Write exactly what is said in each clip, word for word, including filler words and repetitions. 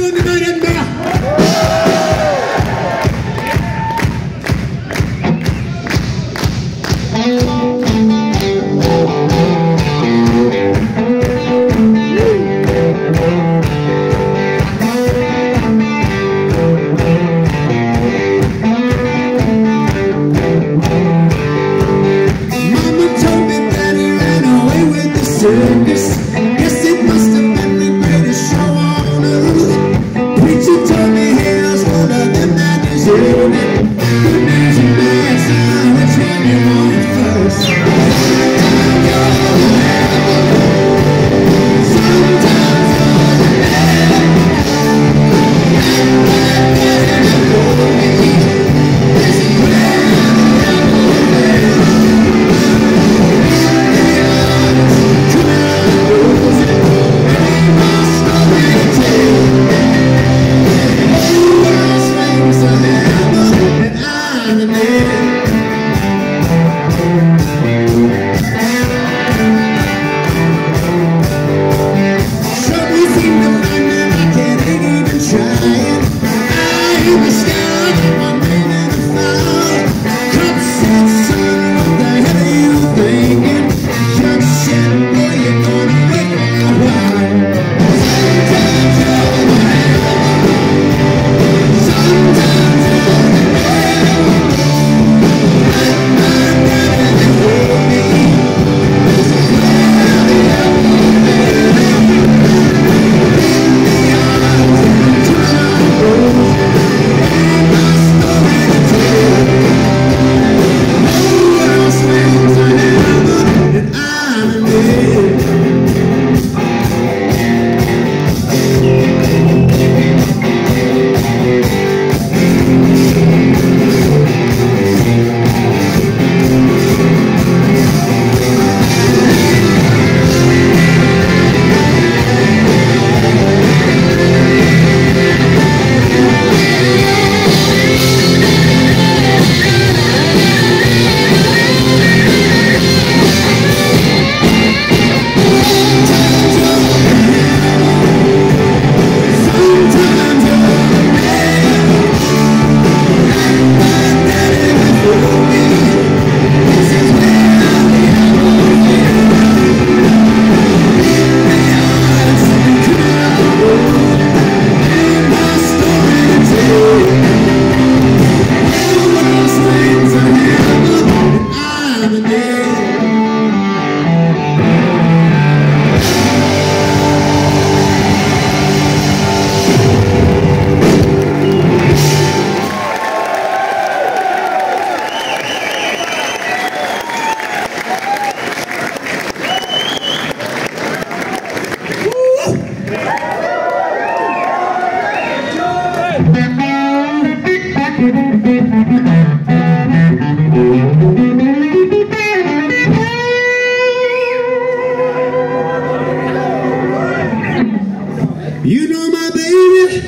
You know my baby,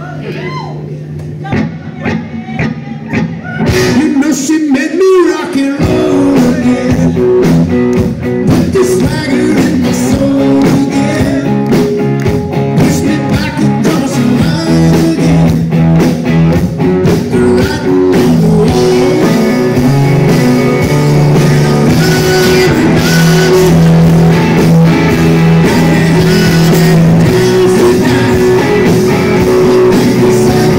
you know she made me rock and roll again. Put the swagger in my soul again. Push me back across the line again. Put the writing on the wall. Everybody, everybody, dance tonight.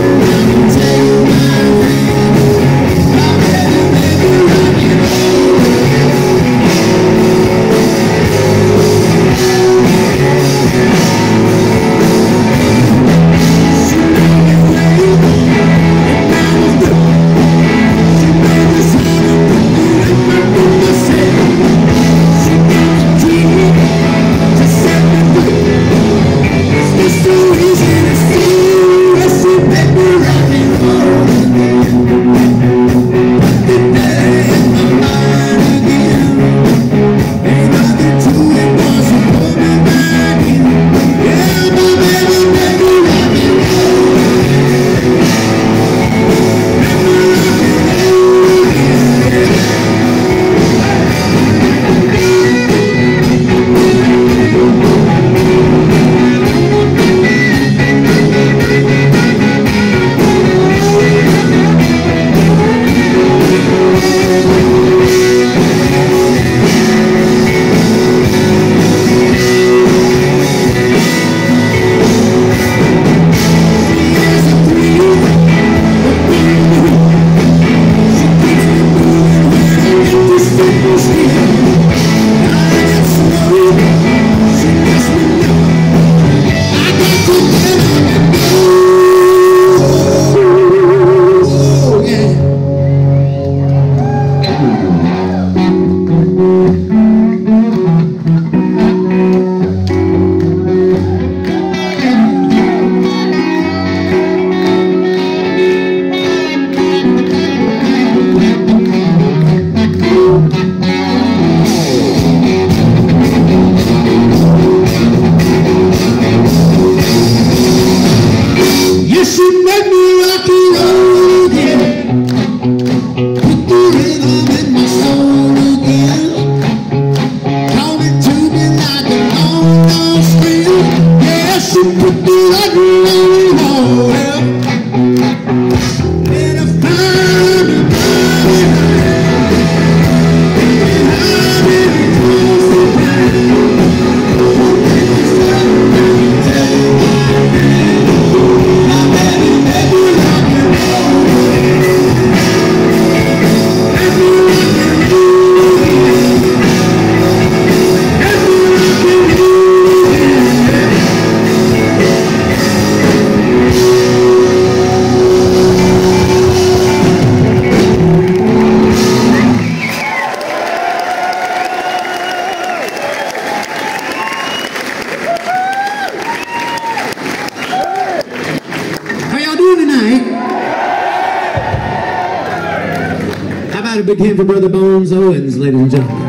right, a big hand for Brother Bones Owens, ladies and gentlemen.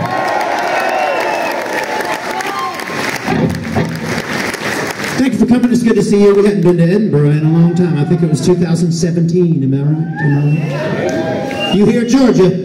Thank you for coming. It's good to see you. We hadn't been to Edinburgh in a long time. I think it was two thousand seventeen. Am I right? Am I right? You hear Georgia?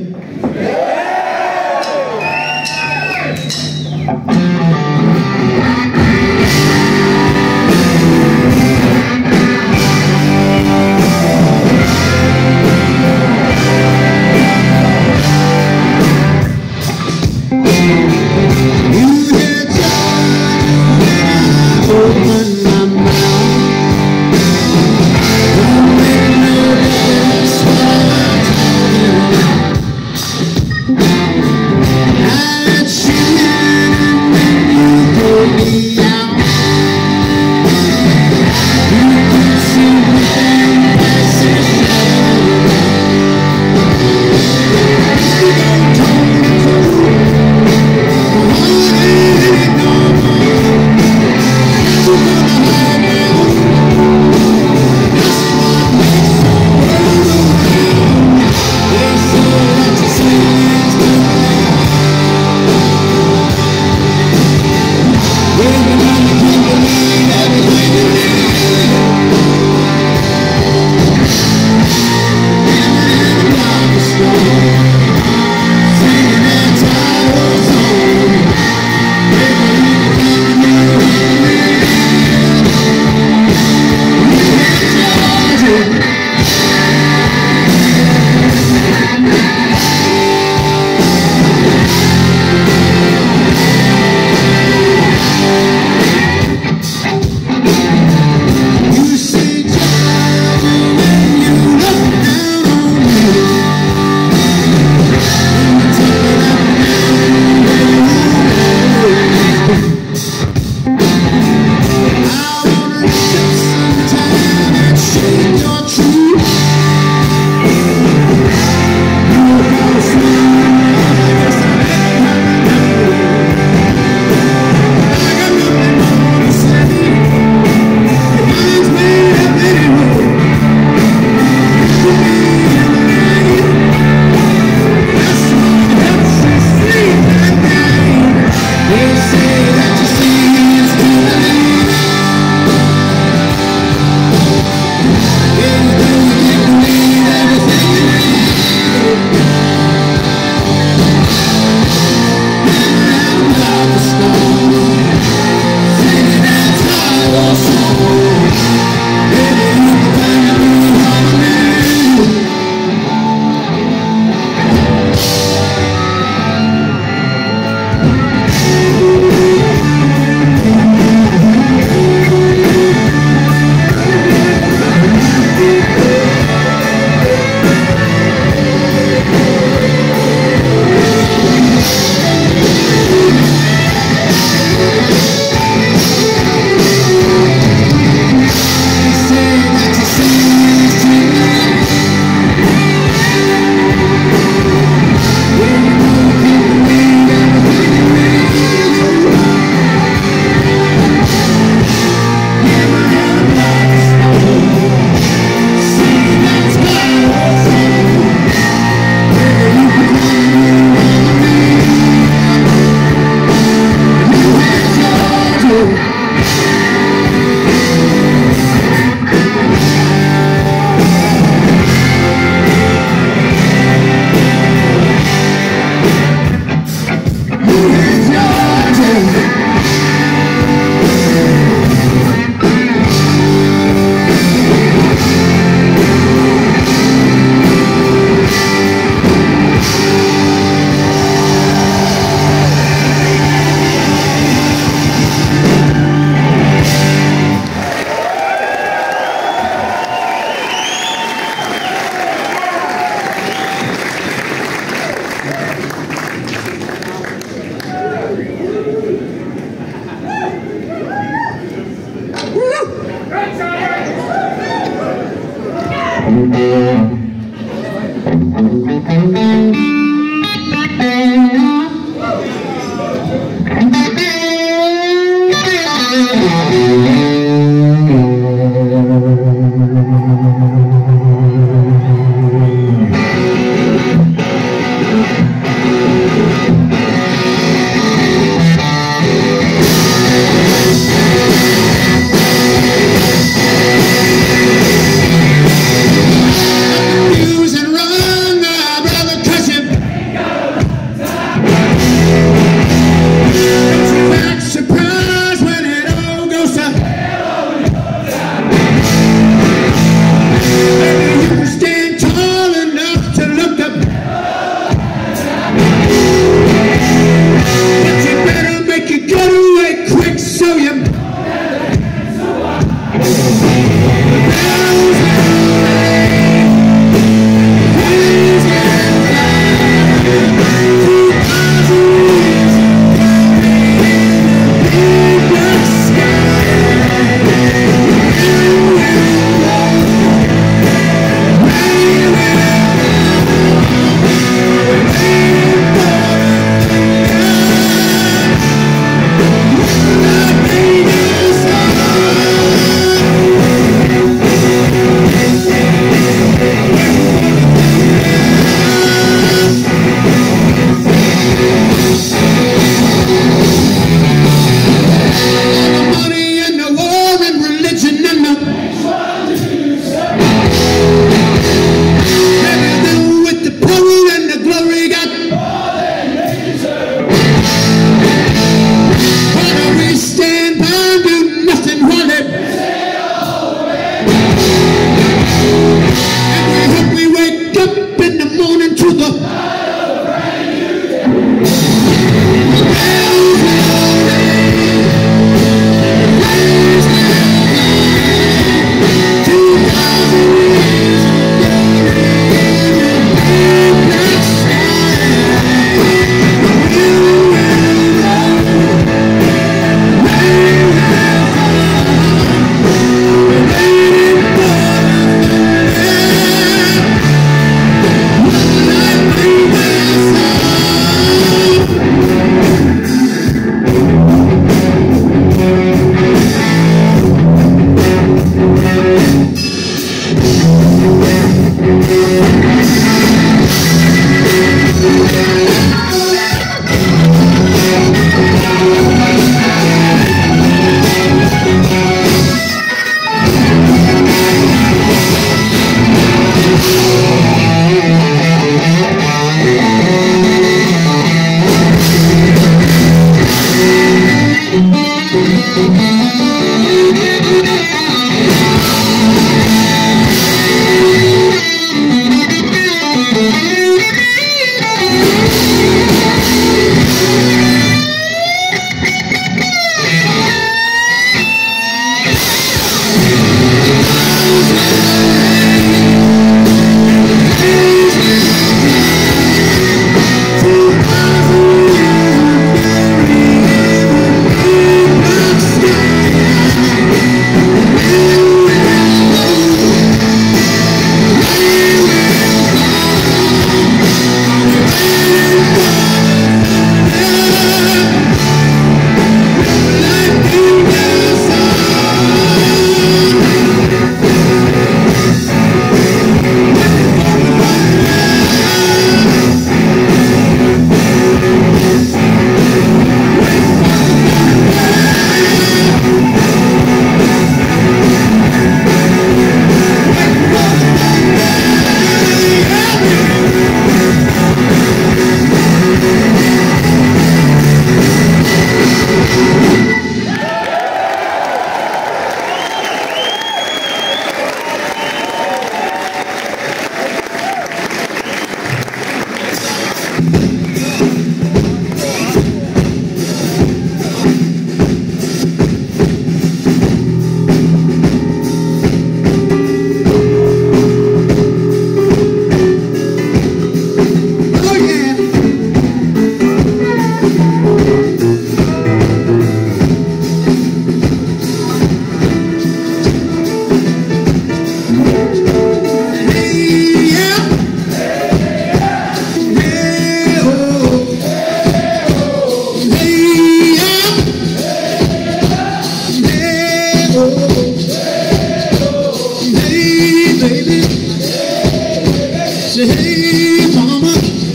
baby. Say, hey, mama.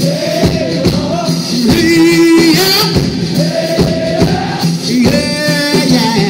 Hey, yeah. Yeah, yeah.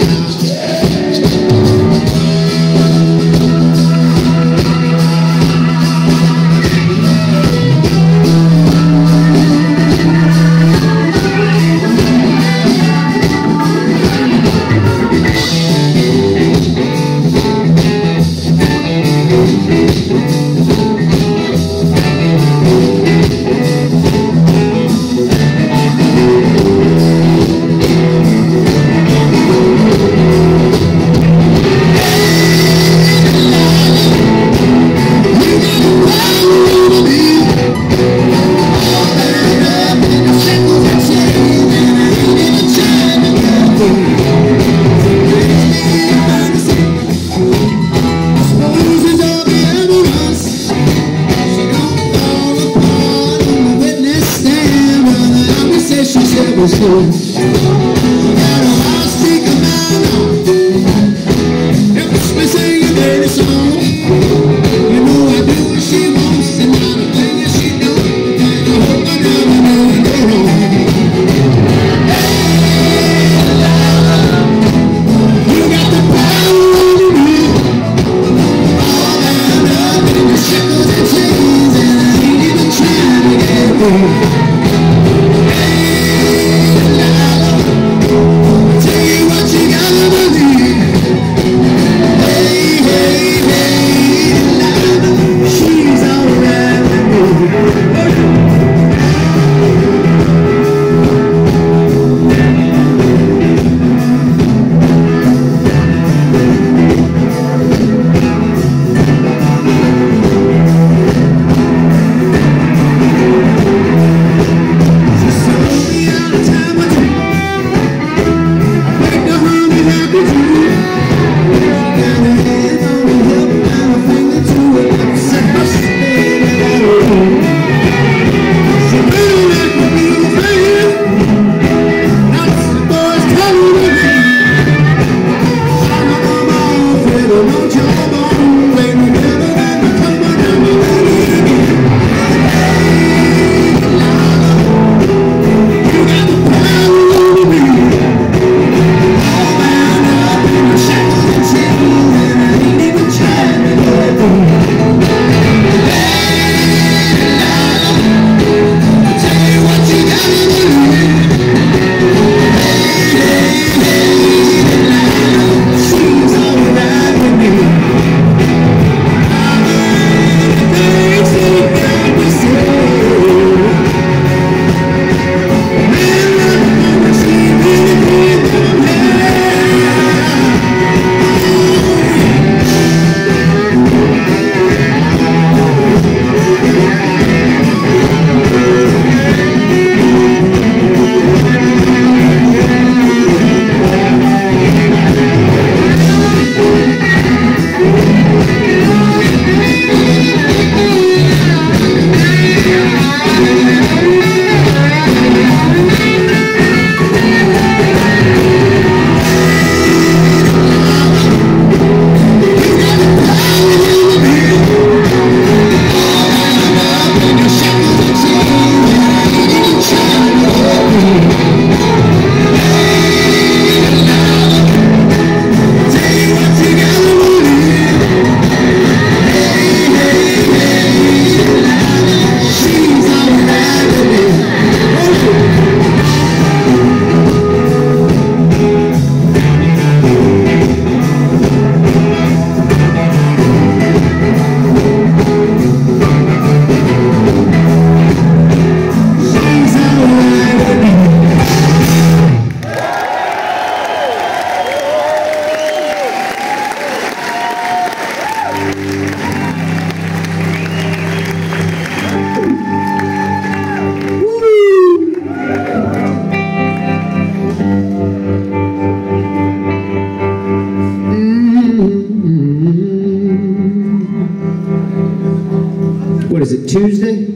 is it, Tuesday?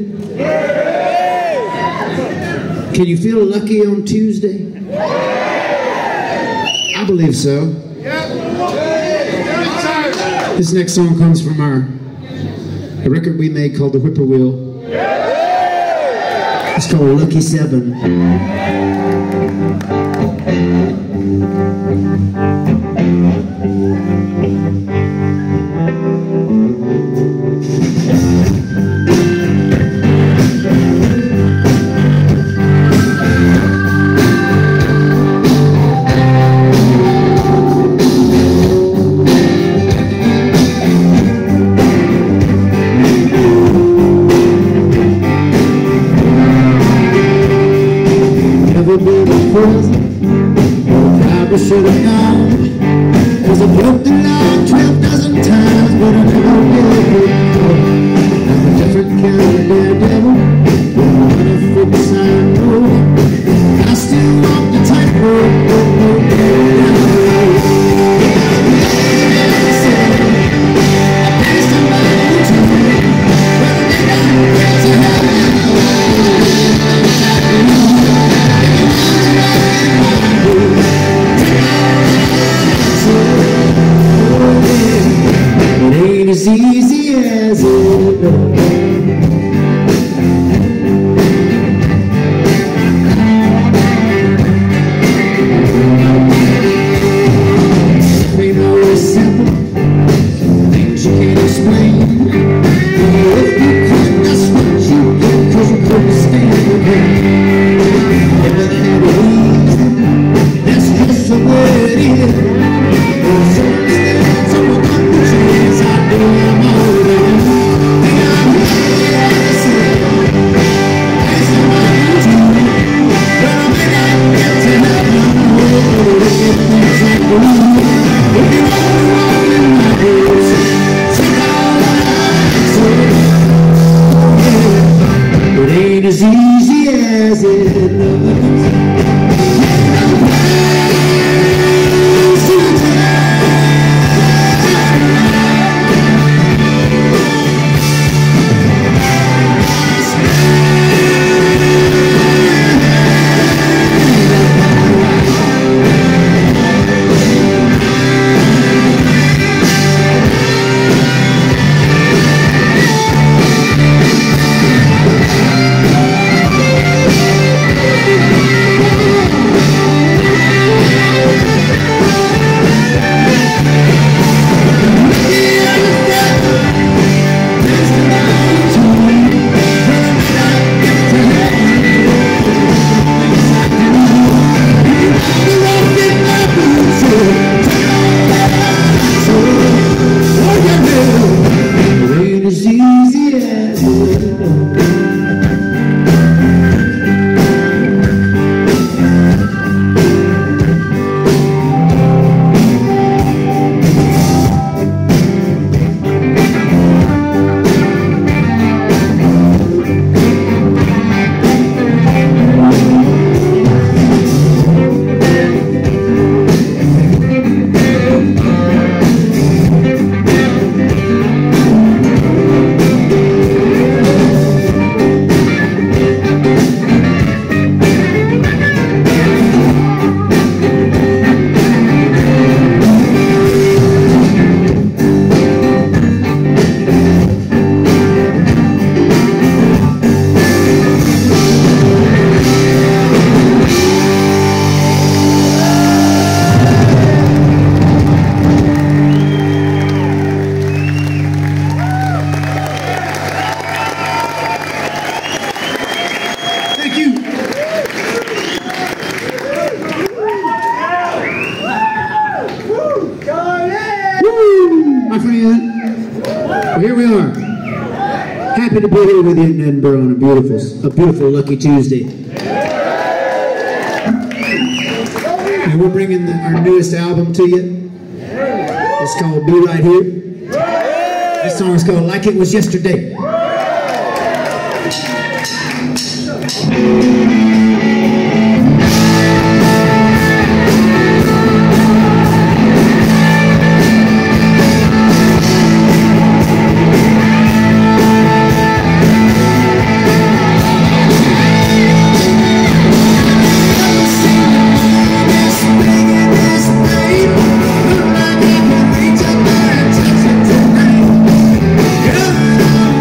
Can you feel lucky on Tuesday? I believe so. This next song comes from our A record we made called The Whippoorwill. It's called Lucky Seven. I should have known, 'cause I broke the line twelve dozen times, but I never really did know. I'm a different kind of daredevil, but I'm a foot side road. I still walk the tightrope, down the road. As easy as it looks. Ain't always simple, things you can't explain. If you could, that's what you get, 'cause you couldn't stand the pain. Never had it easy, that's just the way it is. As easy as it looks. Here we are. Happy to be here with you in Edinburgh on a beautiful, a beautiful Lucky Tuesday. And we're bringing the, our newest album to you. It's called Be Right Here. This song is called Like It Was Yesterday. Girl,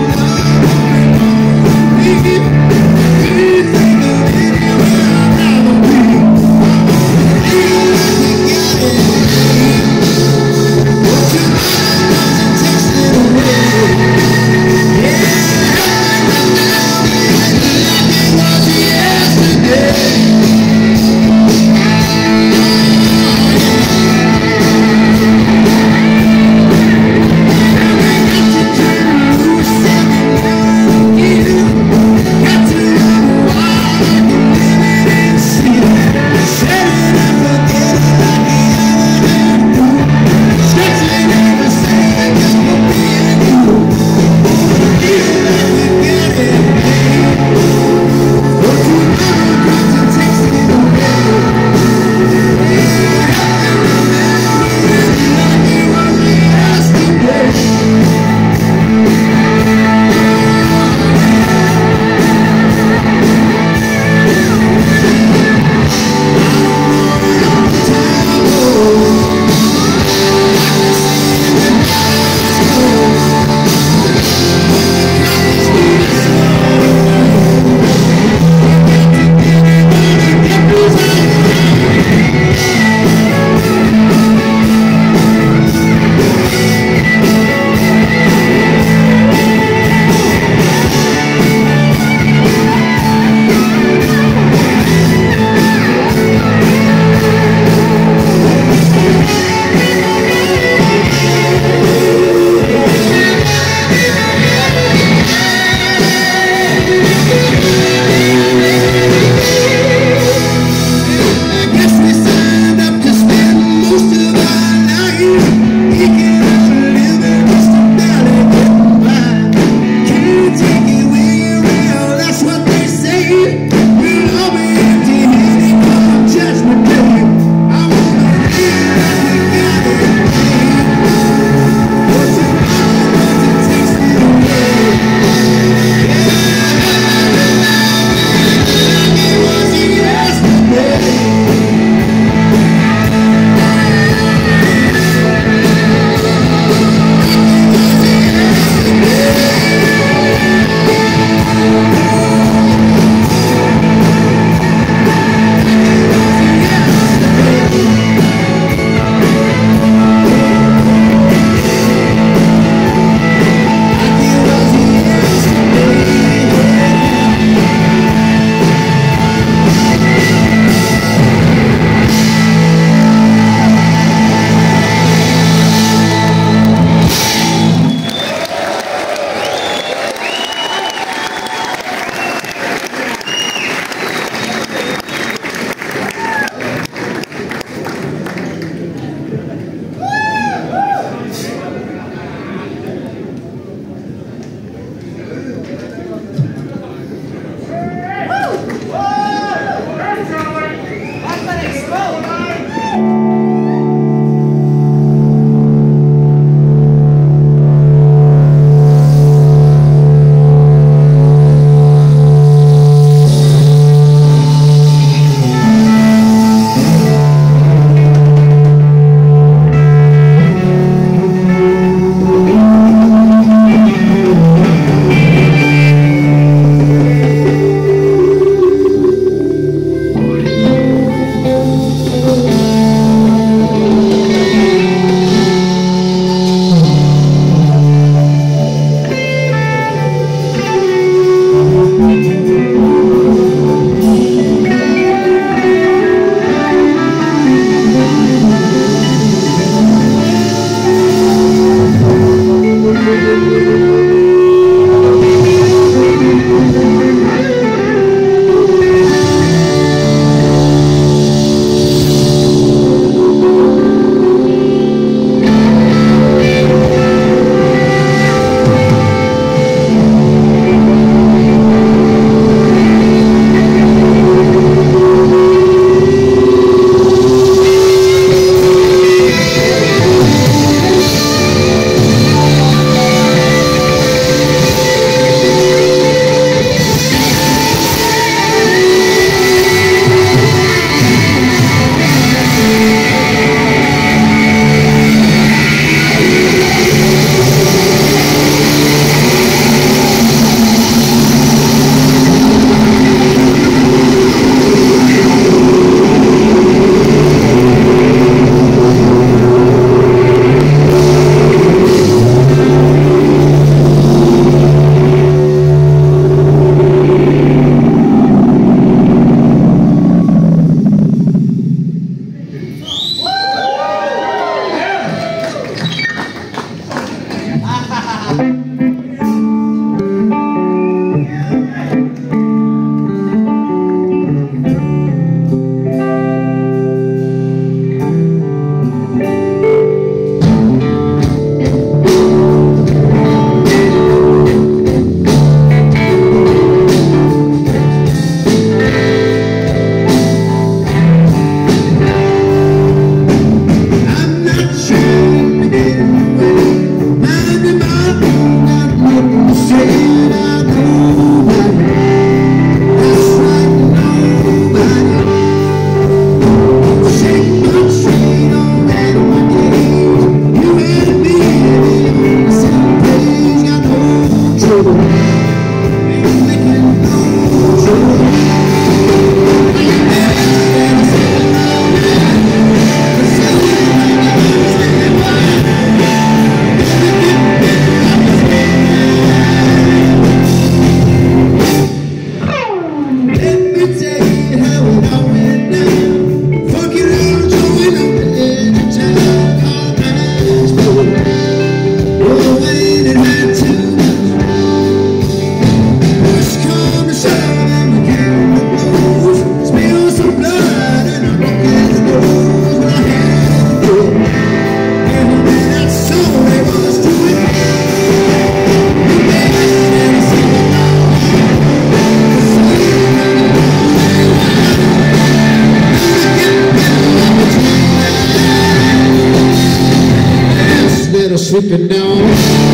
Sweeping down.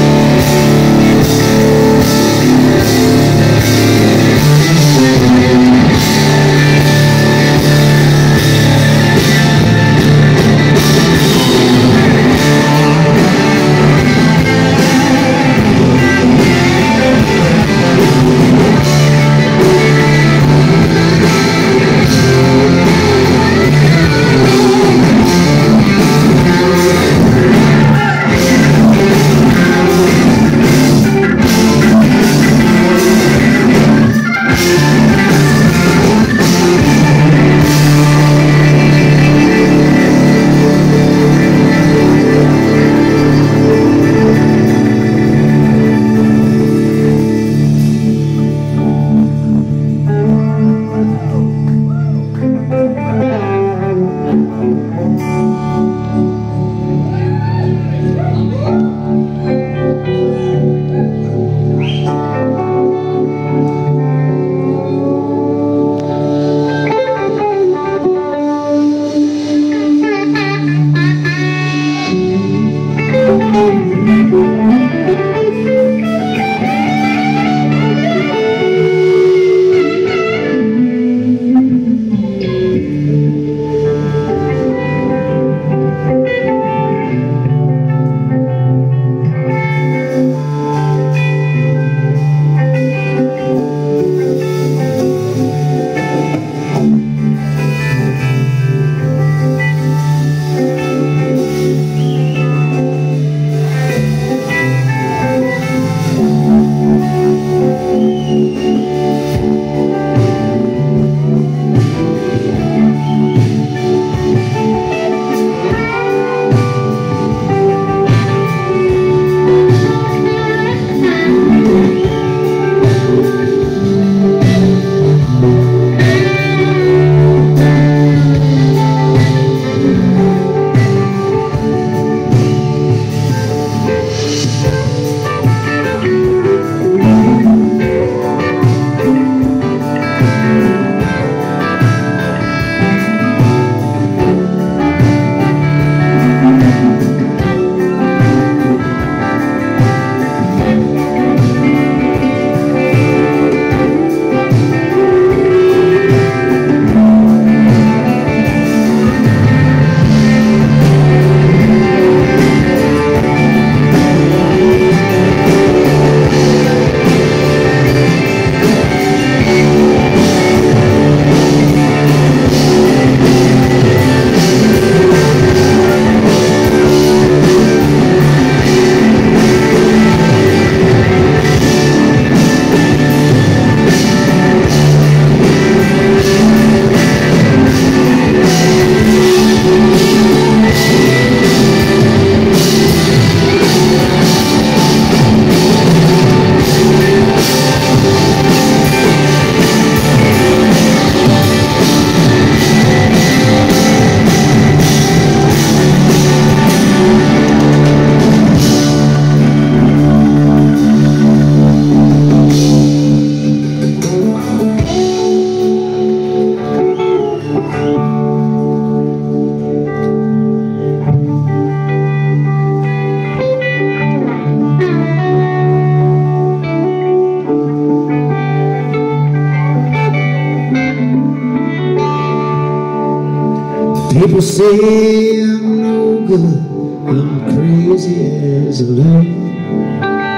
People say I'm no good, I'm crazy as a love, 'cause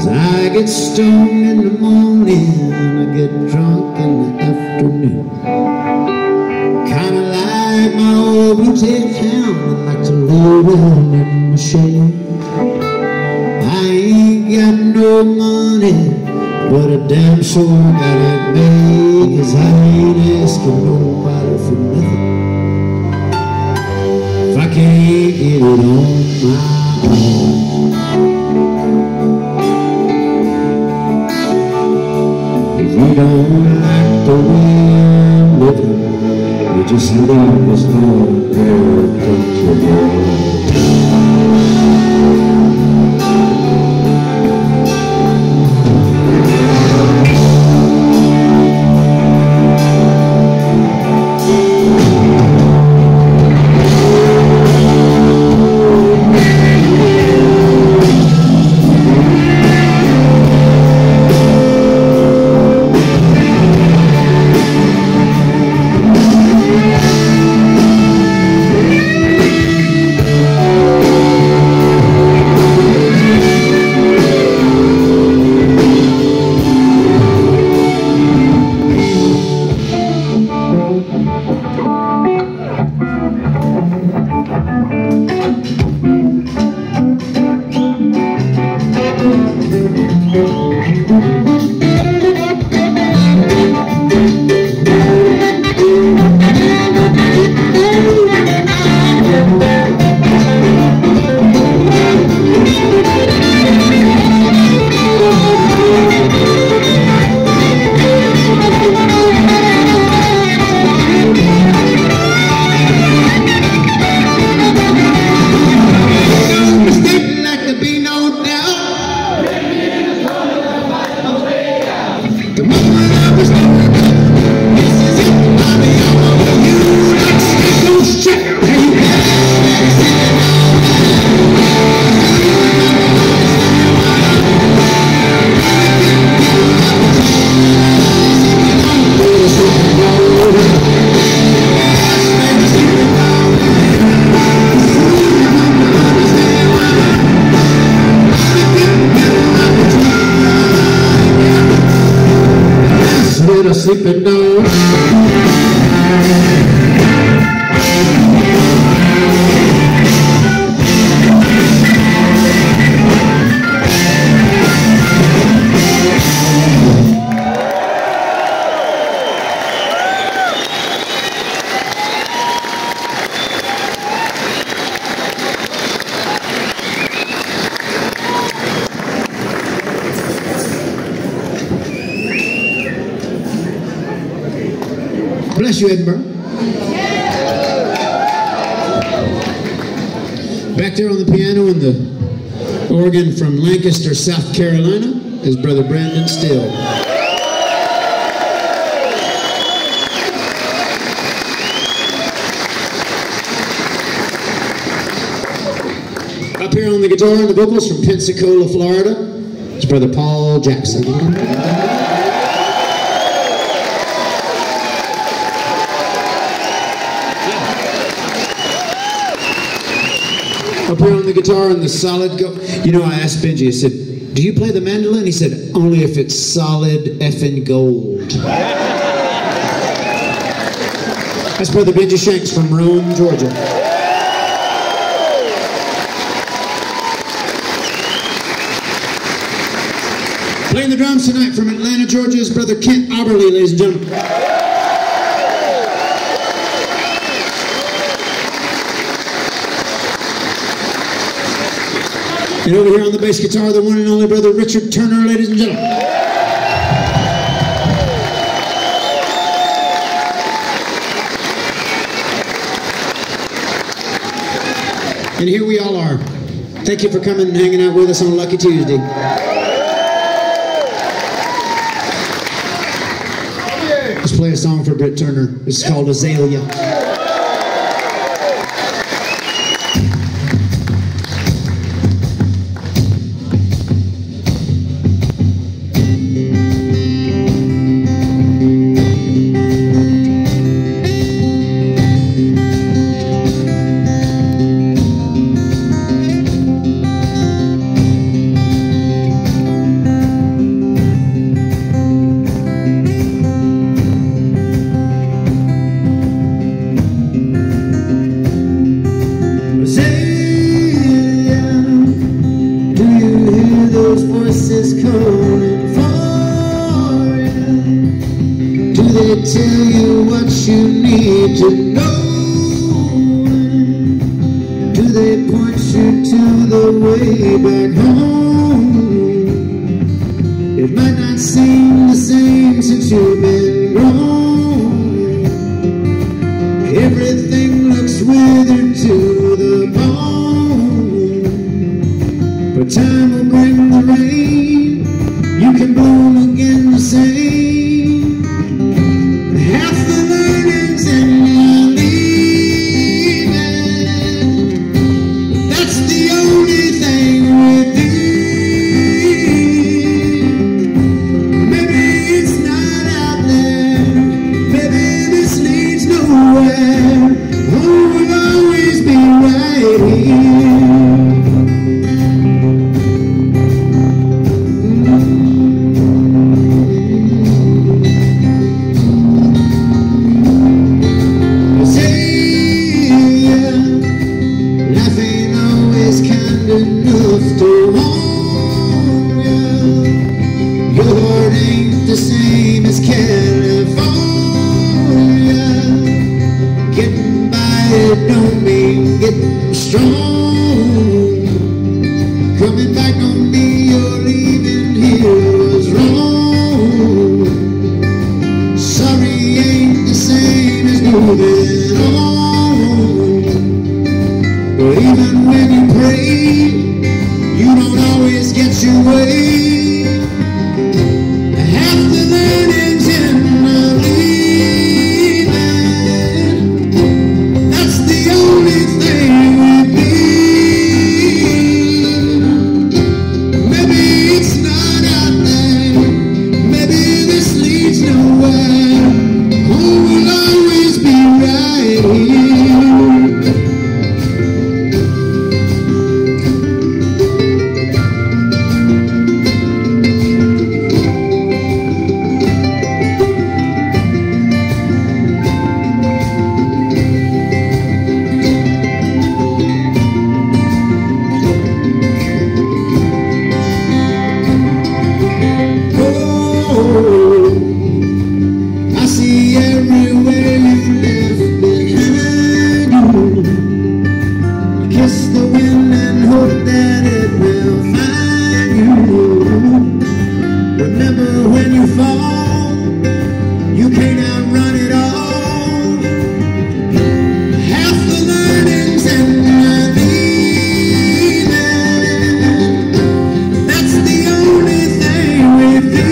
'Cause I get stoned in the morning, I get drunk in the afternoon. Kinda like my old blue tail hound, I like to lay down in my shade. I ain't got no money, but a damn sure I got it made. 'Cause I ain't asking nobody for nothing if I can't get it on my own. If you don't like the way I'm living, you just leave us alone, girl, don't you know? Sleeping down. Bless you, Edinburgh. Back there on the piano and the organ from Lancaster, South Carolina, is Brother Brandon Still. Up here on the guitar and the vocals from Pensacola, Florida, is Brother Paul Jackson. Up here on the guitar and the solid go. You know, I asked Benji, I said, do you play the mandolin? He said, only if it's solid effing gold. That's Brother Benji Shanks from Rome, Georgia. Playing the drums tonight from Atlanta, Georgia is Brother Kent Auberly, ladies and gentlemen. And over here on the bass guitar, the one and only Brother Richard Turner, ladies and gentlemen. And here we all are. Thank you for coming and hanging out with us on Lucky Tuesday. Let's play a song for Britt Turner. It's called Azalea. tell you what you need to know? Do they point you to the way back home? It might not seem the same since you've been gone. Everything looks withered to the bone, but time will bring the rain. You can bloom again the same. Half the learning's in your leaving. That's the only thing with you. Maybe it's not out there. Maybe this leads nowhere. Oh, we'll always be right here. Enough to warn you. Your heart ain't the same as California. Getting by it don't mean getting strong. Coming back don't mean you're leaving here was wrong. Sorry ain't the same as moving on. But even when you pray, you don't always get your way. Half the learning's in the leaving. That's the only thing with me. Maybe it's not out there. Maybe this leads nowhere. Oh, we'll always be right here. I see everywhere you left behind you. Kiss the wind and hope that it will find you. Remember when you fall, you can't outrun it all. Half the learning's in the leaving. That's the only thing with you.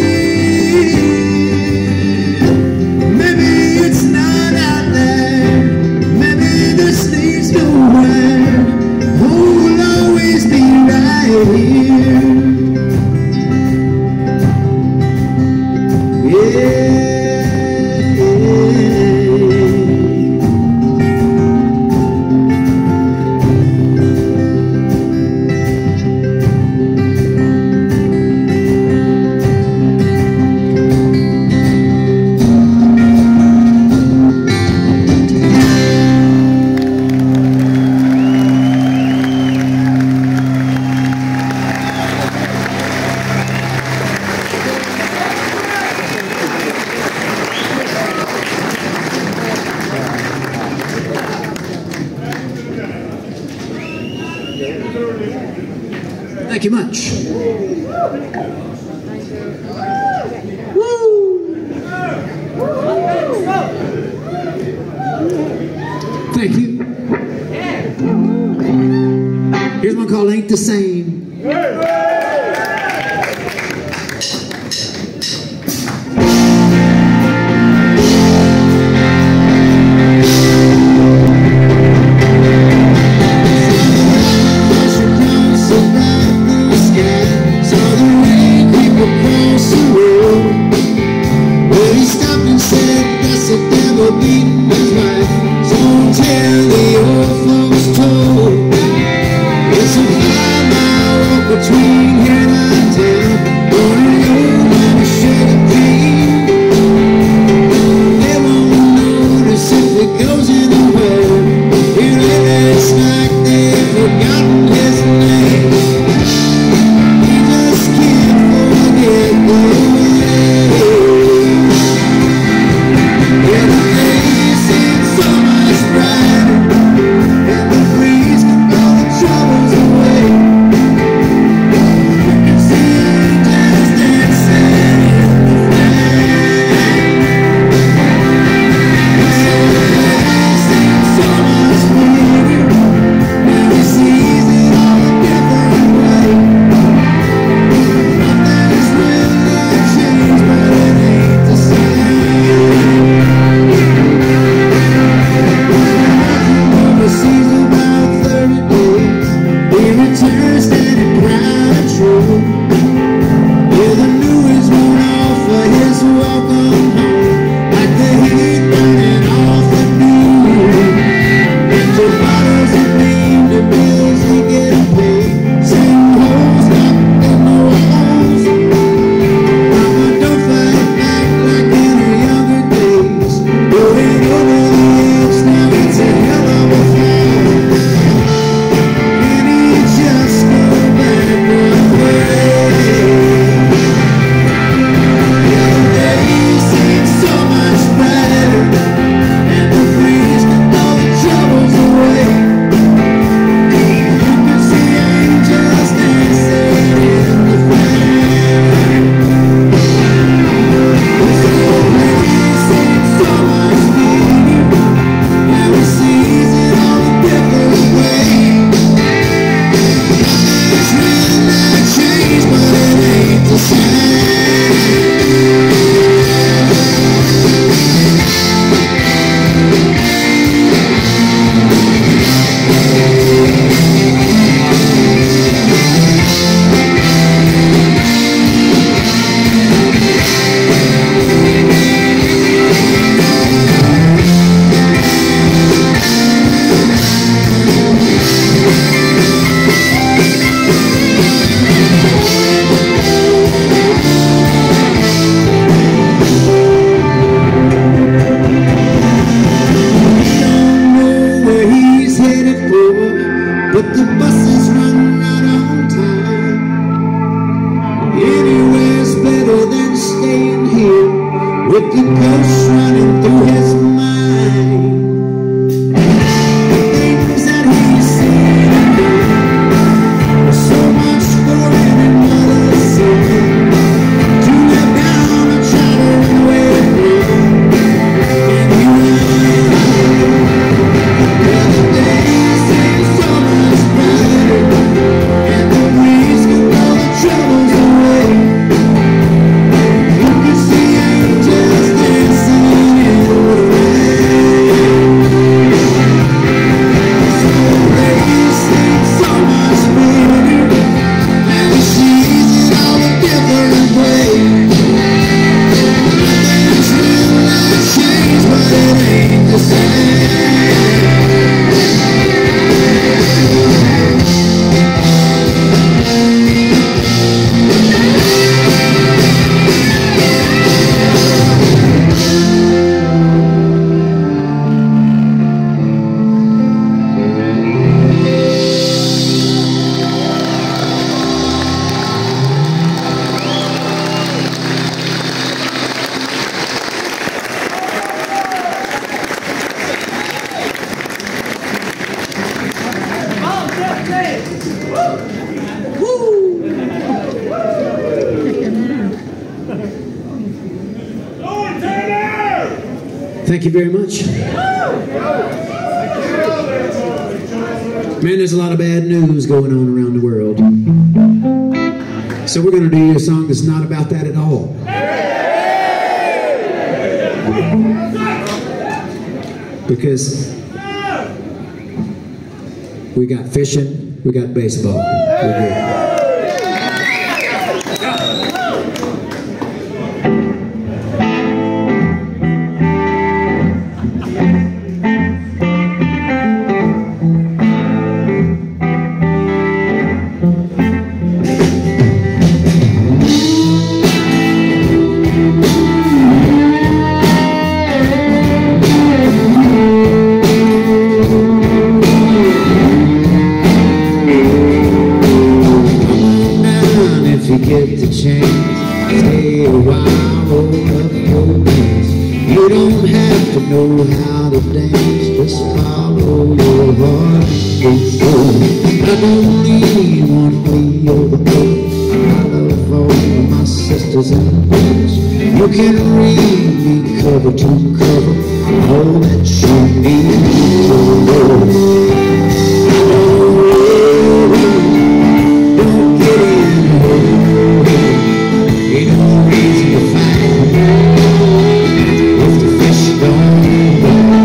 Thank you much. Woo! Thank you. Here's one called Ain't the Same. Between here and town, going home and a shade of pain. They won't notice if it goes anywhere. Really, it's like they've forgotten his name. He just can't forget the way. with the ghosts running through his mind. The things that he's seen and done, so much more than another sin. To live down and try to run away from, and you the days seem so much better, and the breeze can blow the troubles away. You can see angels dancing in the rain. So the days seem so much better, and the seas in all a different way. Nothing's really changed, but it ain't the same. Thank you very much. Man, there's a lot of bad news going on around the world. So we're going to do a song that's not about that at all. Because we got fishing, we got baseball. We're good. You get the chance, stay a while, roll up your pants. You don't have to know how to dance, just follow your heart and soul. I don't need one way or the other. I love all of my sisters and brothers. You can read me cover to cover, all that you need to know. Don't get in a hurry. Ain't no reason to fight if the fish don't work.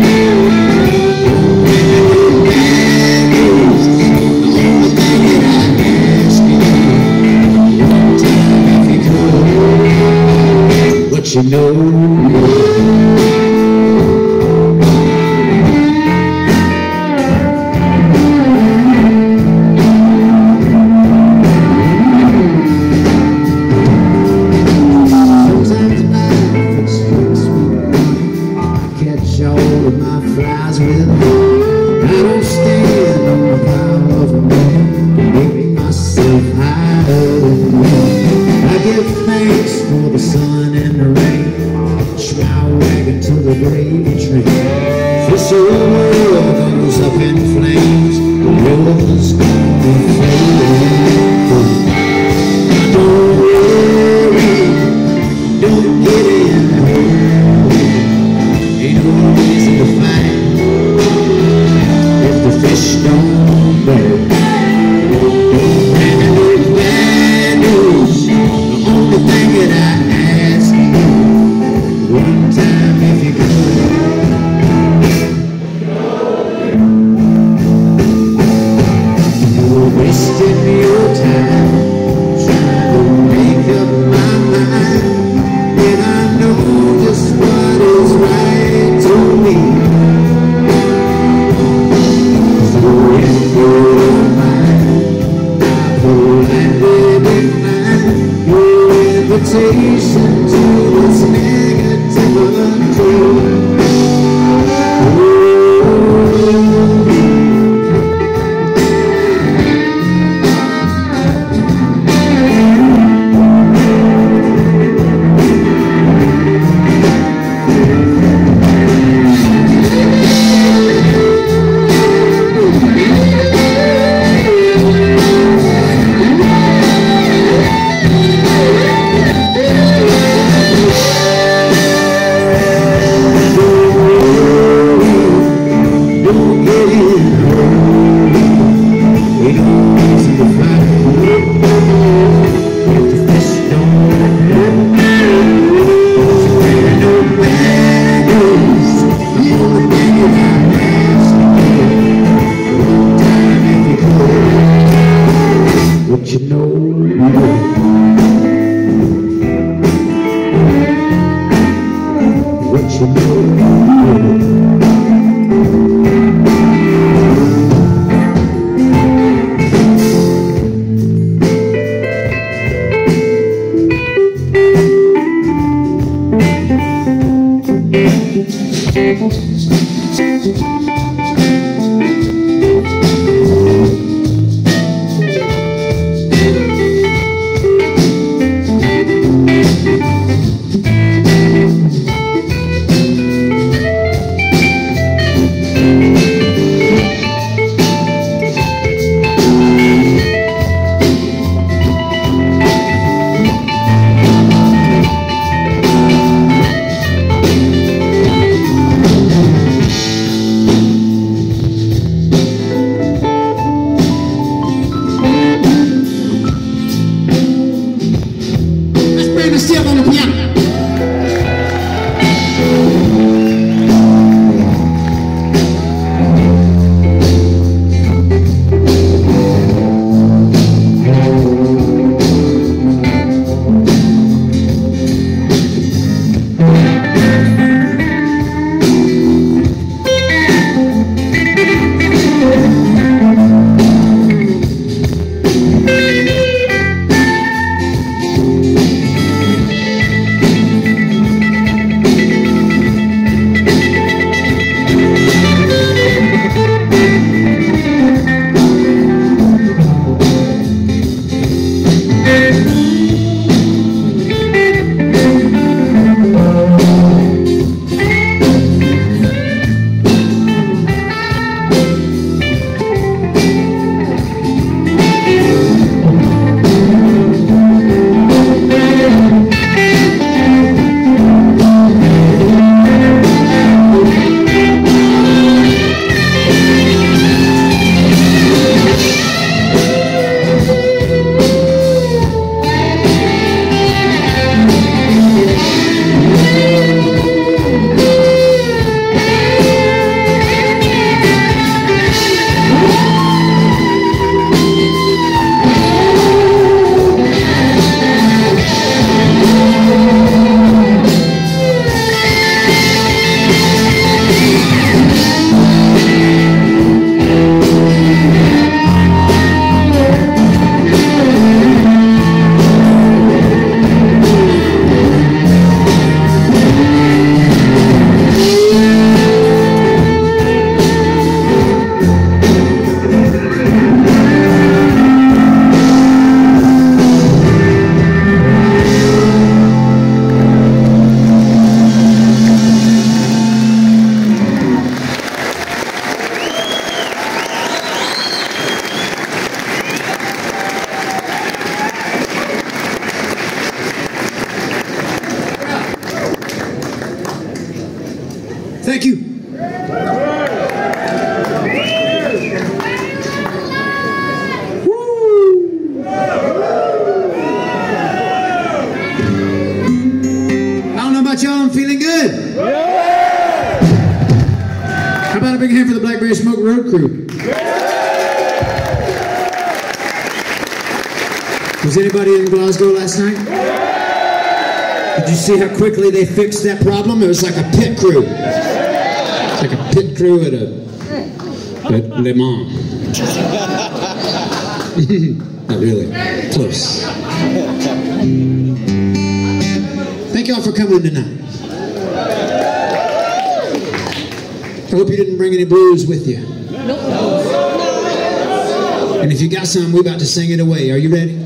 Bad news, the only thing that I ask you, one time if you could, what you know. Flies with me. I don't stand on the power of a man to make myself higher than me. I give thanks for the sun and the rain, hitch my wagon to the gravy train. This old world goes up in flames, the rivers gonna fade away. Don't worry, don't get in a hurry. Ain't no reason to fight if the fish don't burn. And with bad news, the only thing that I ask you, one time if you could, you're wasting your time trying to make up my mind, and I know just what is right to me. So if you don't mind, I politely decline your invitation to this negativity. Thank you. Woo. I don't know about y'all, I'm feeling good. How about a big hand for the Blackberry Smoke Road Crew? Was anybody in Glasgow last night? Did you see how quickly they fixed that problem? It was like a pit crew. It's like a pit crew at a at Le Mans. Not really. Close. Thank y'all for coming tonight. I hope you didn't bring any blues with you. And if you got some, we're about to sing it away. Are you ready?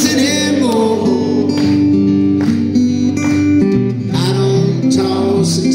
Toss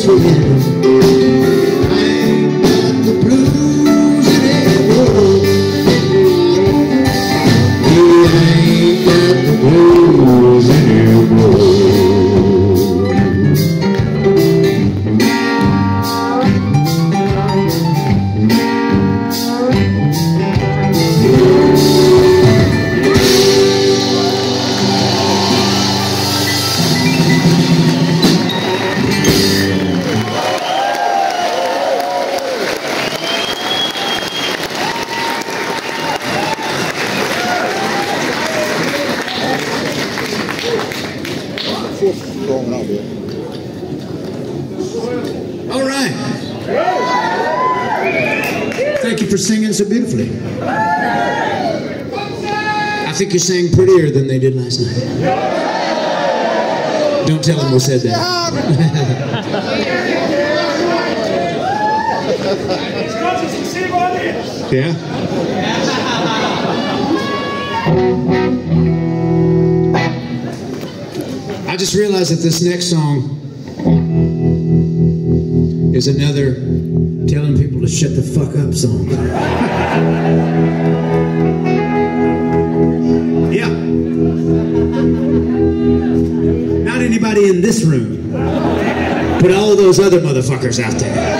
again. I ain't got the blues anymore. Yeah, I ain't got the blues anymore. All right. Thank you for singing so beautifully. I think you sang prettier than they did last night. Don't tell them we said that. Yeah? I just realized that this next song is another telling people to shut the fuck up song. Yeah. Not anybody in this room, but all those other motherfuckers out there.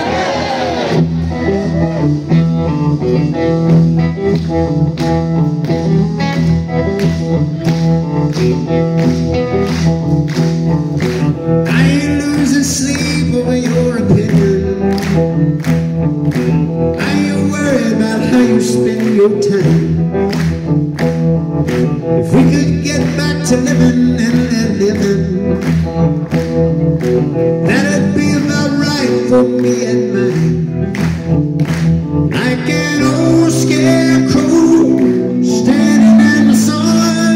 I ain't losing sleep over your opinion. I ain't worried about how you spend your time. If we could get back to living and then living, that'd be about right for me and mine. Like an old scarecrow standing in the sun.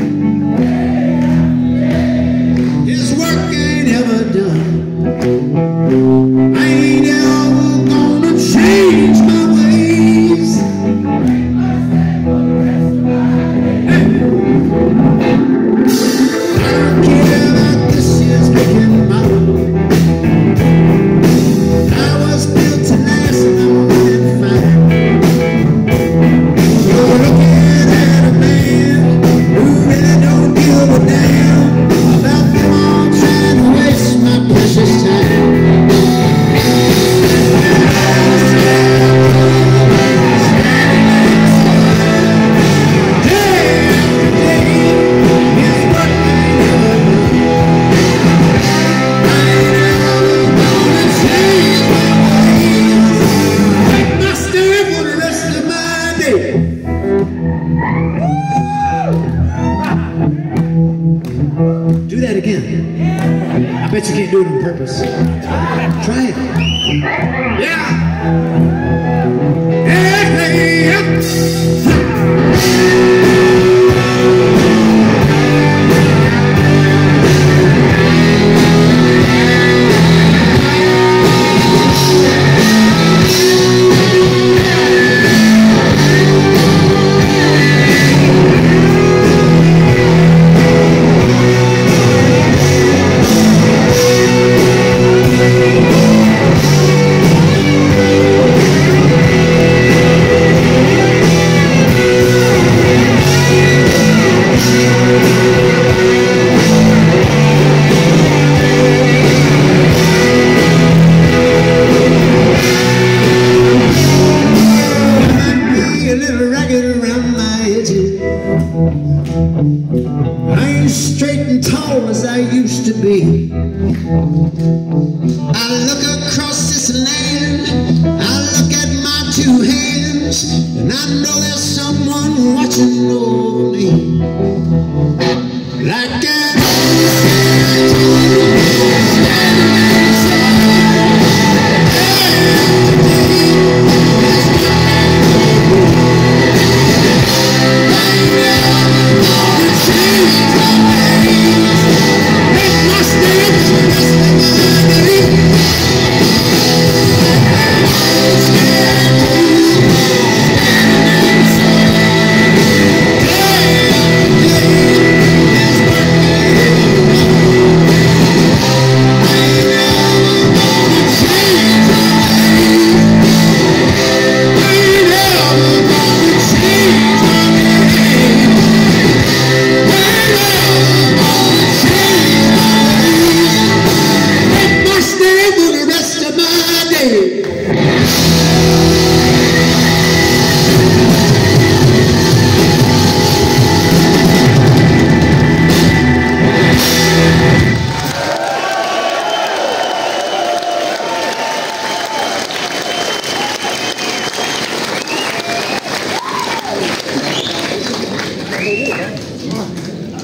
His work ain't ever done. I ain't ever gonna change my ways. Hey. I don't care about this year's making model. I was built to last and I'm running fine. You're looking at a man who really don't give a damn about them all trying to waste my precious time. Do that again. I bet you can't do it on purpose. Try it. Yeah. Hey, hey, yeah. I ain't straight and tall as I used to be. I look across this land, I look at my two hands, and I know there's someone watching over me. Like an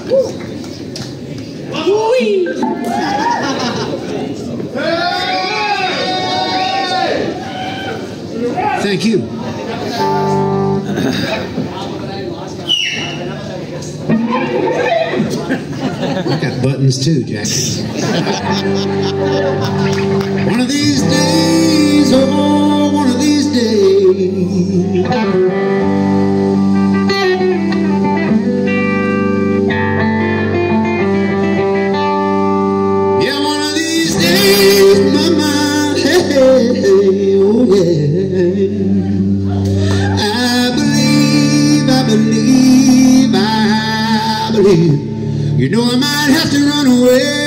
Thank you. I got buttons too, Jack. One of these days, oh, one of these days. Yeah, one of these days, mama, hey, hey, oh yeah. I believe, I believe, I believe. You know I might have to run away.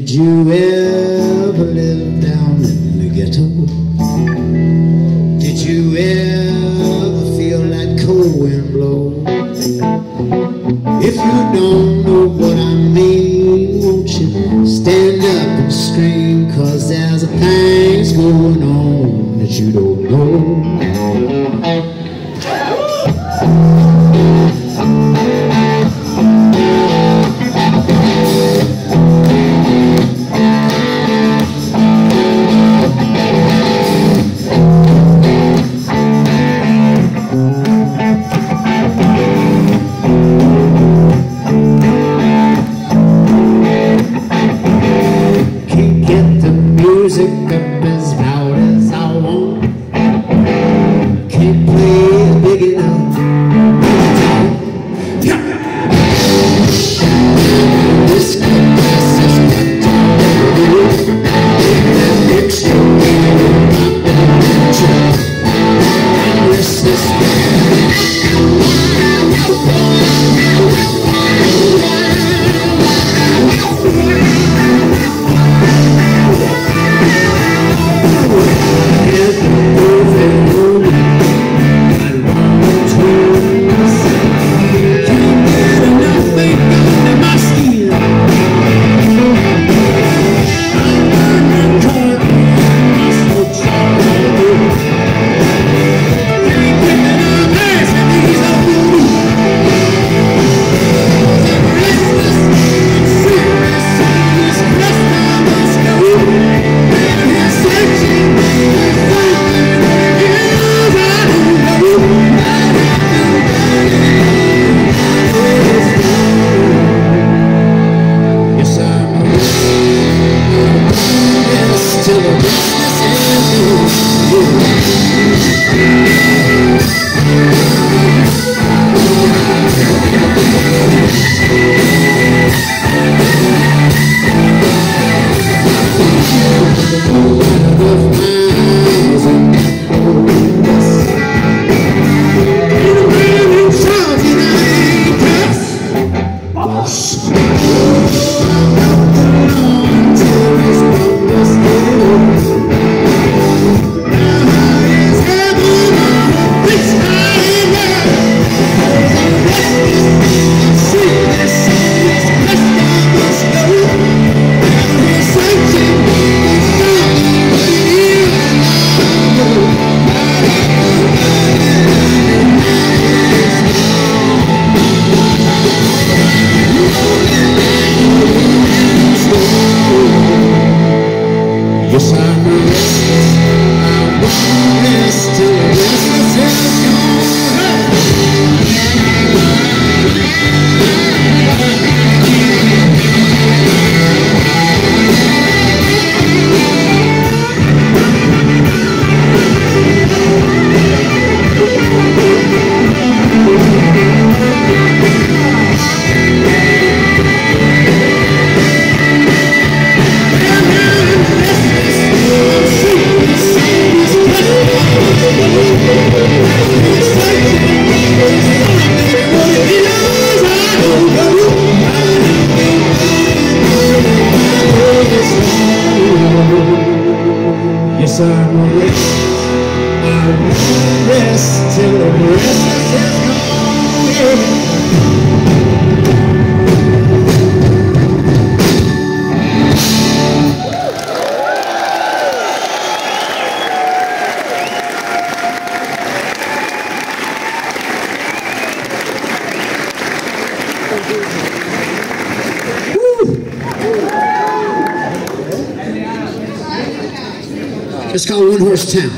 Did you ever live down in the ghetto? Did you ever feel that cold wind blow? If you don't know what I mean, won't you stand up and scream? 'Cause there's a things going on that you don't know. Music up as loud as I want. Can't play it big enough. Yeah. This compress is got to be that extra and restless. Yes, I'm restless. I'm restless till the restless is gone. Yes, I'm a rest, I'm rest till the restless is gone. It's called One Horse Town.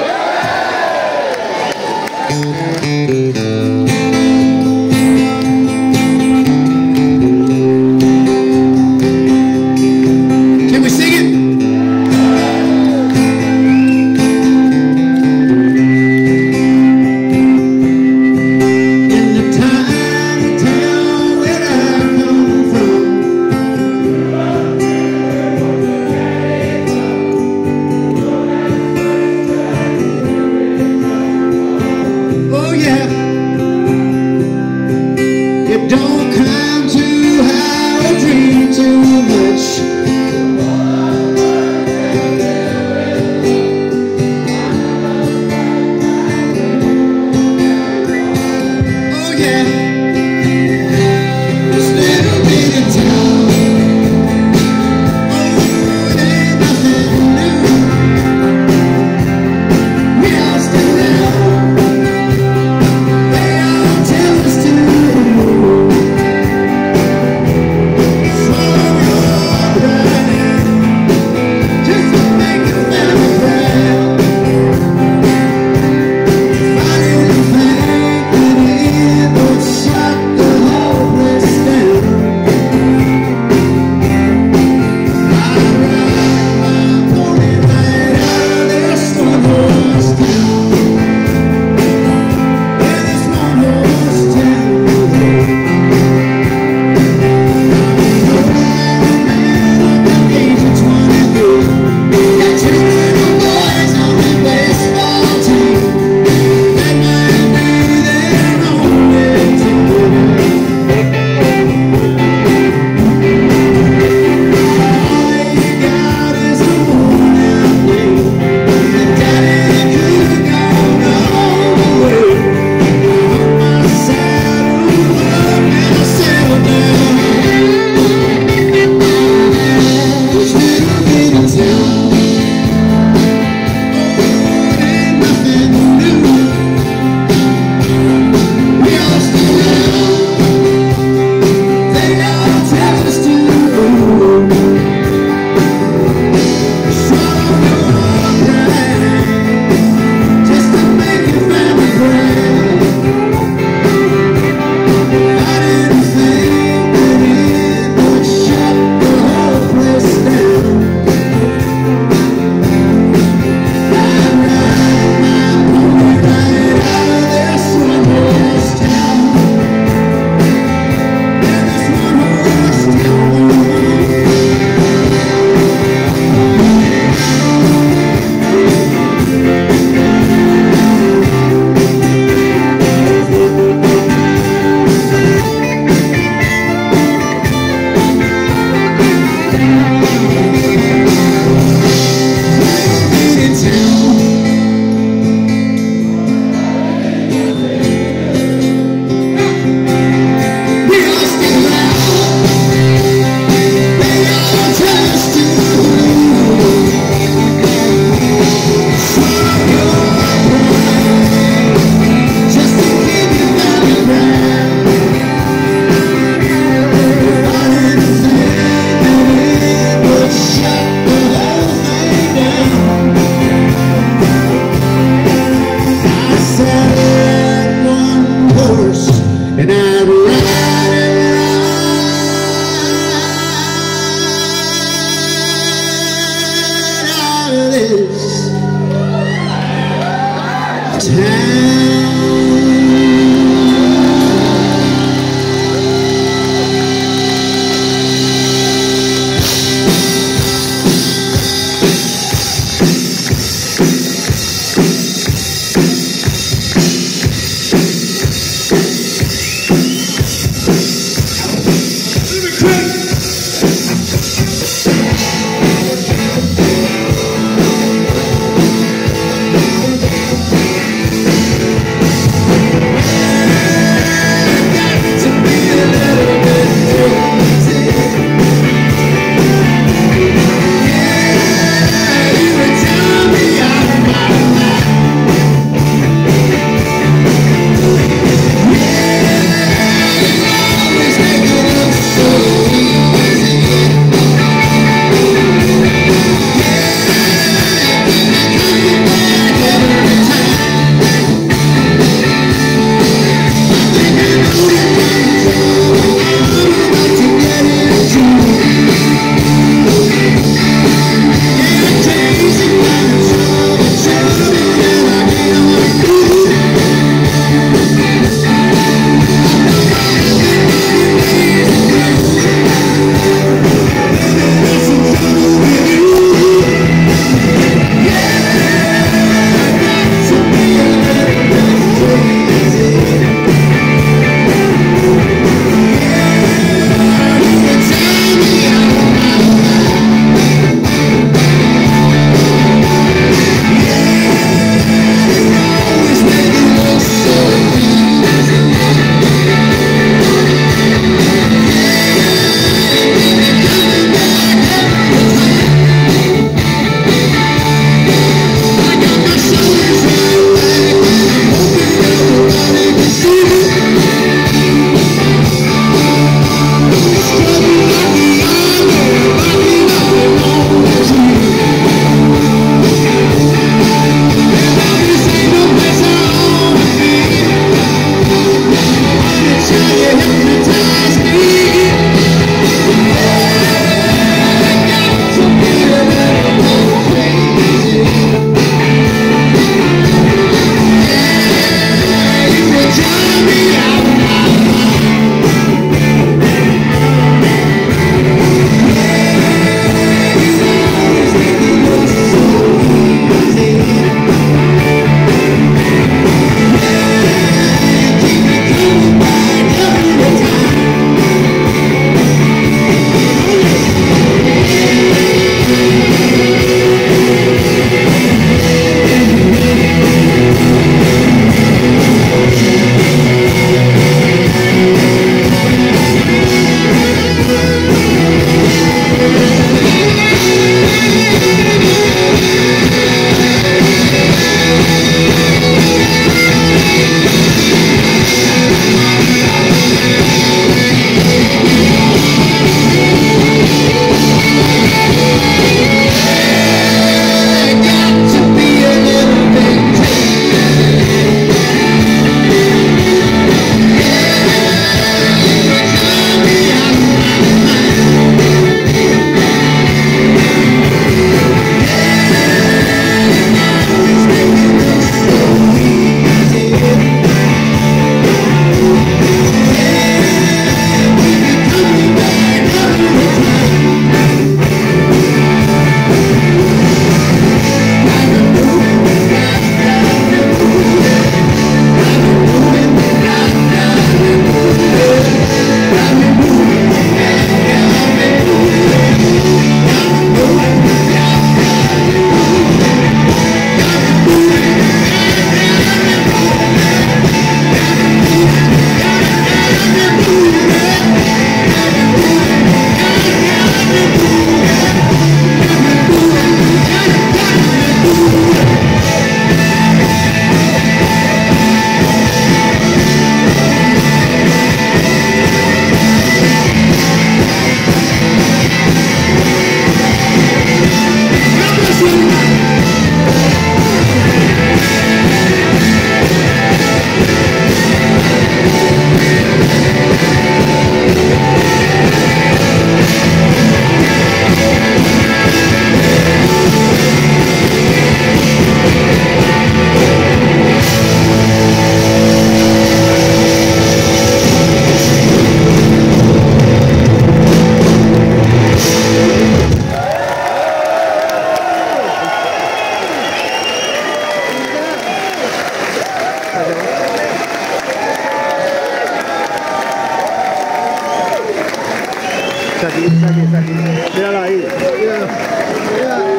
Can we sing it? In the tiny town where I come from, don't climb too high or dream too much. Está aquí, está aquí, está aquí. Míralo ahí. Míralo. Míralo.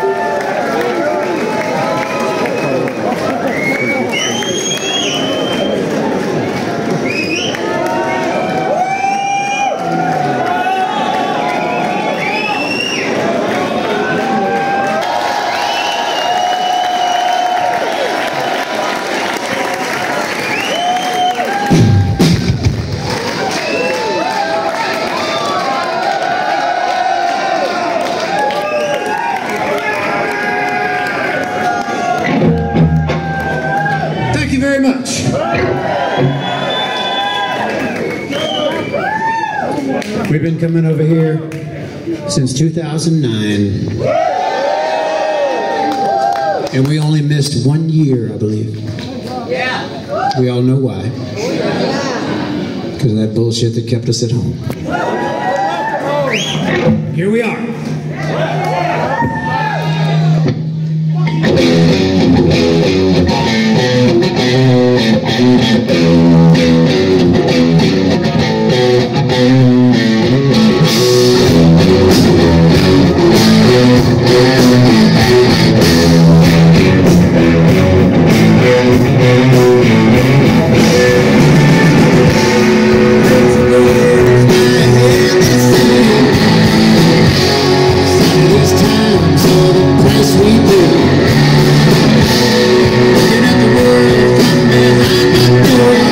Thank you very much. We've been coming over here since two thousand nine. And we only missed one year, I believe. Yeah. We all know why. Because of that bullshit that kept us at home. Here we are. Looking at the world from behind my door.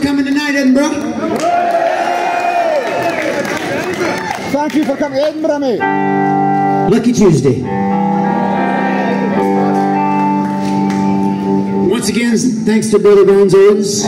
coming tonight, Edinburgh. Thank you for coming to Edinburgh, mate. Lucky Tuesday. Once again, thanks to Brother Bones Owens.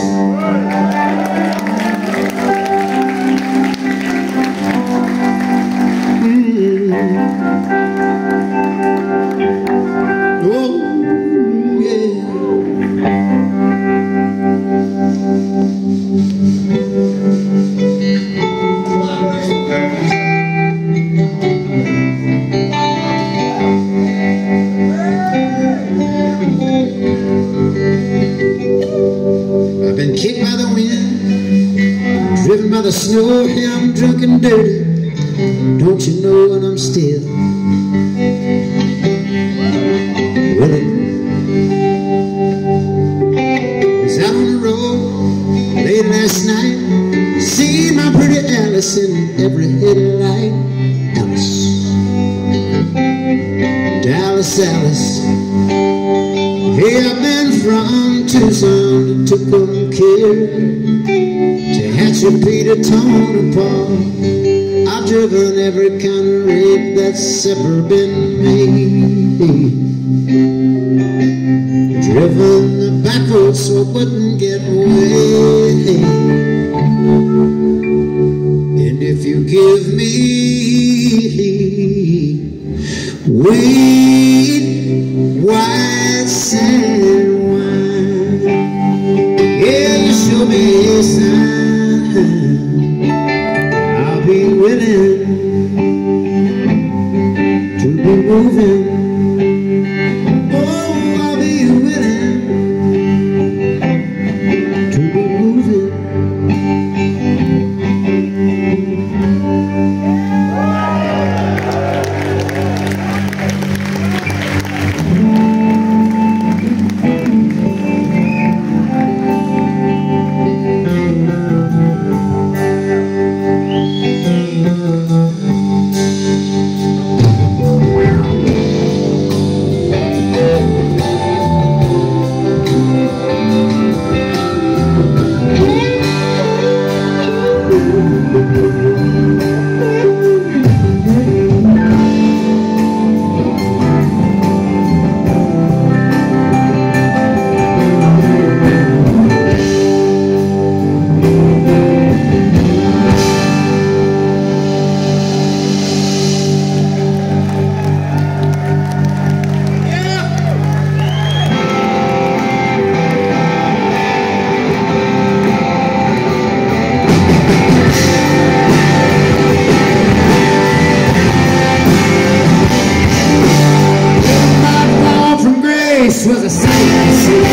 By the snow, here I'm drunk and dirty. Don't you know when I'm still willing? Was out on the road late last night, see my pretty Alice in every headlight. Alice, Dallas Alice. Hey, I've been from Tucson to Tucumcari, Peter, Tone, Paul. I've driven every kind of rig that's ever been made. Driven the back road so I wouldn't get away. And if you give me weed, white sand wine, yeah, you show me a sign, I'll be willing to be moving. Oh, I'll be willing to be moving. Was a sight to see.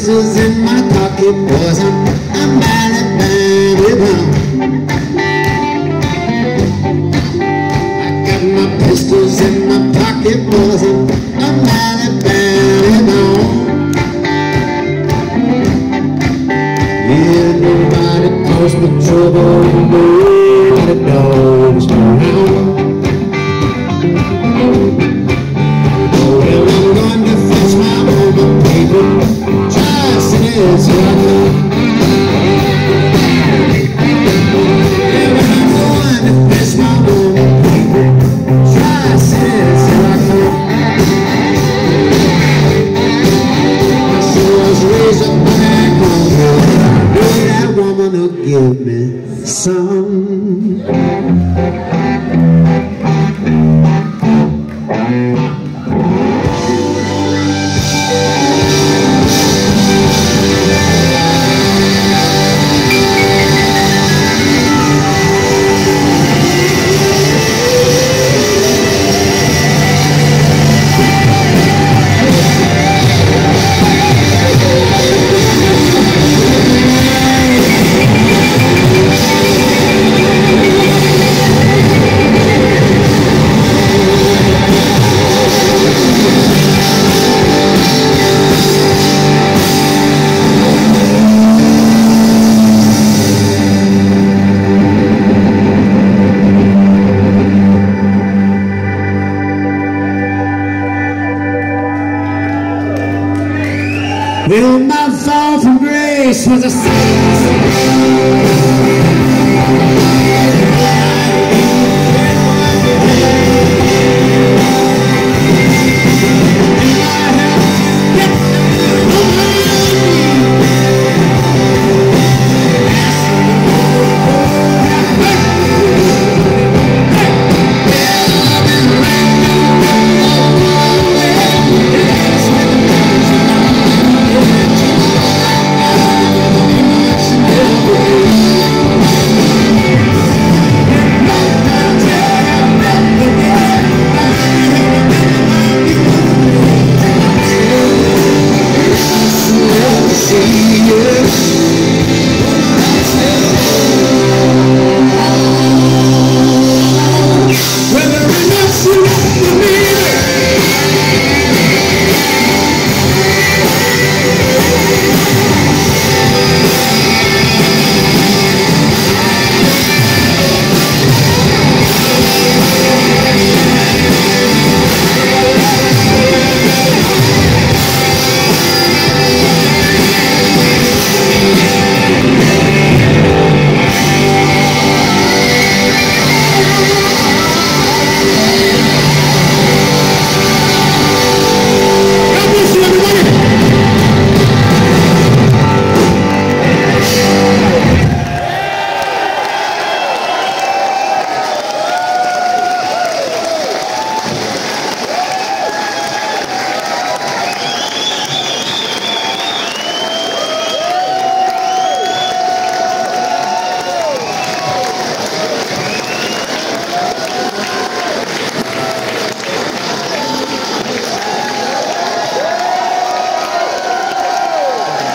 pistols in my pocket, boys, I'm, I'm bad at bound. I got my pistols in my pocket, boys, I'm, I'm bad at bound. Yeah, nobody calls me trouble, nobody knows me around. Well, I'm going to fetch my own paper, just as I know. Yeah, well, I'm going to fetch my own paper, just as I know. So I was raised up back home, knew that woman would give me some. Well, my fall from grace was a sin.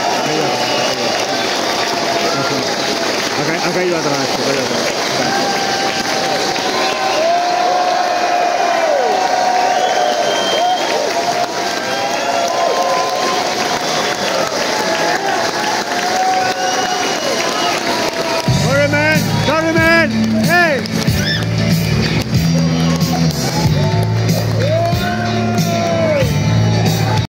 Acá, acá iba atrás, acá iba atrás.